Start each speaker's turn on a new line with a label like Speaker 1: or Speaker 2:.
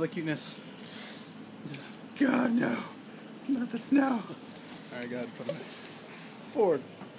Speaker 1: the cuteness. God, no. Not the snow. Alright, go ahead, put it forward.